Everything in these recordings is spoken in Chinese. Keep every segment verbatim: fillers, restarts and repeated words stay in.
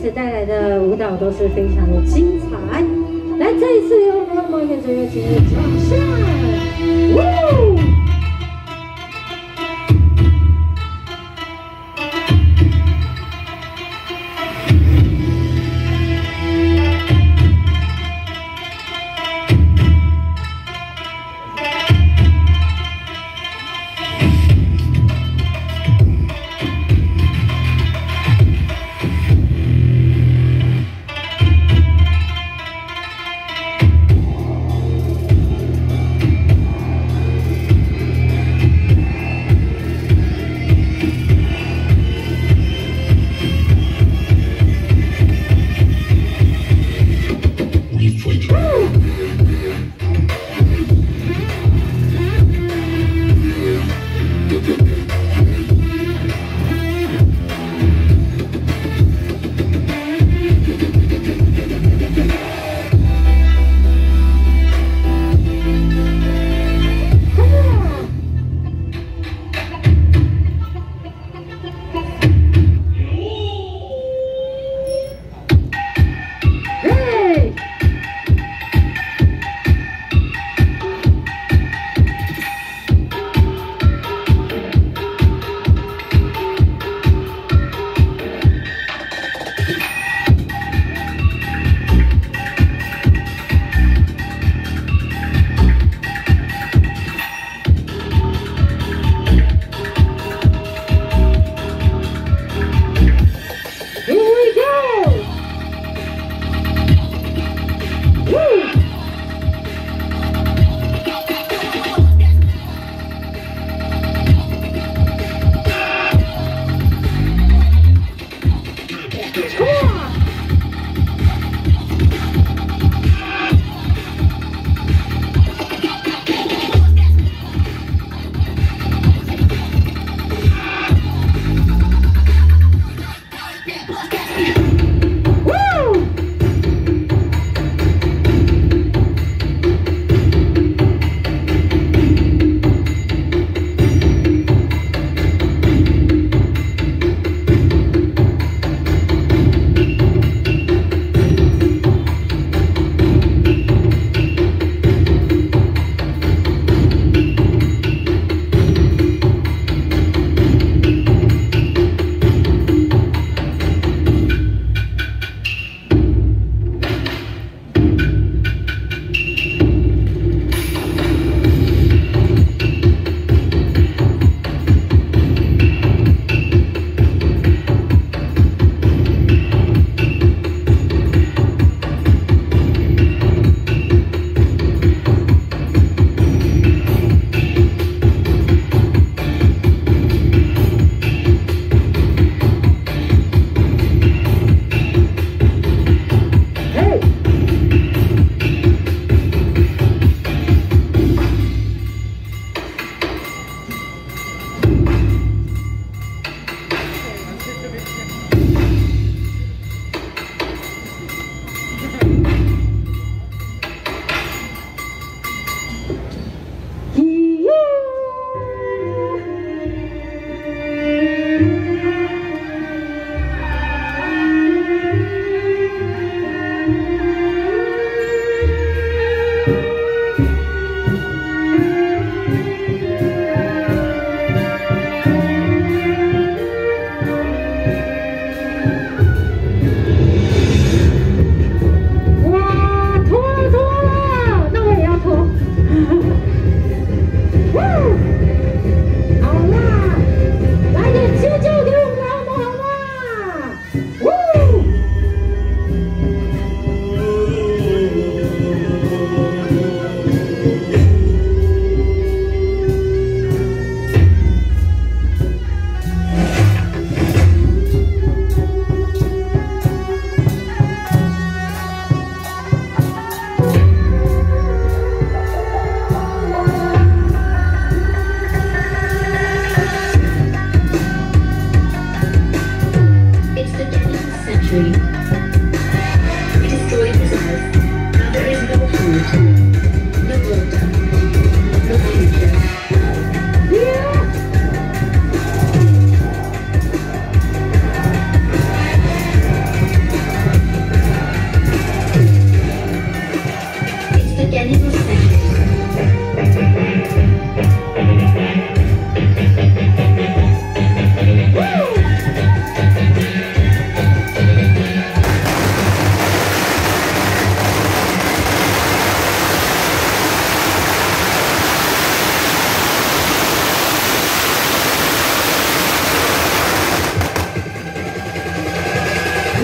此带来的舞蹈都是非常的精彩。来，再一次由我们冒险者热情的掌声！呜！ 「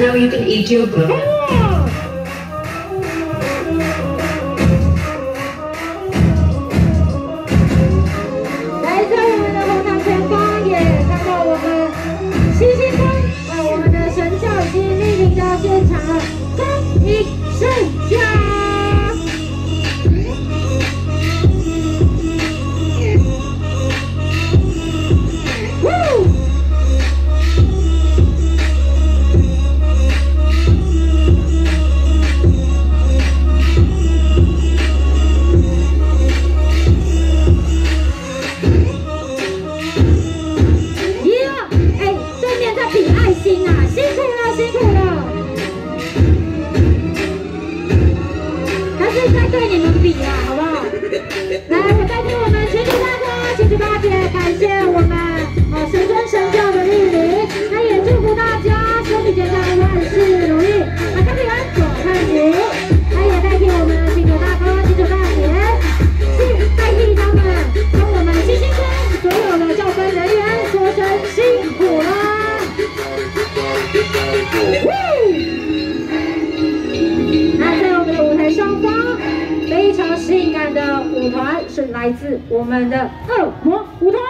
now you can eat your book. 来在我们的红毯前方也看到我们新兴宫，呃，我们的神教已经莅临到现场了，恭迎圣驾！ 对你们比啦，好不好？来，我代替我们群主大哥、群主大姐，感谢我们呃神尊神教的莅临，那也祝福大家身体健康，万事如意。那看平安，左看齐。那也代替我们群主大哥、群主大姐，是代替他们跟我们新兴宫所有的教分人员说声辛苦了。那在我们的舞台上方。 非常性感的舞团是来自我们的恶魔舞团。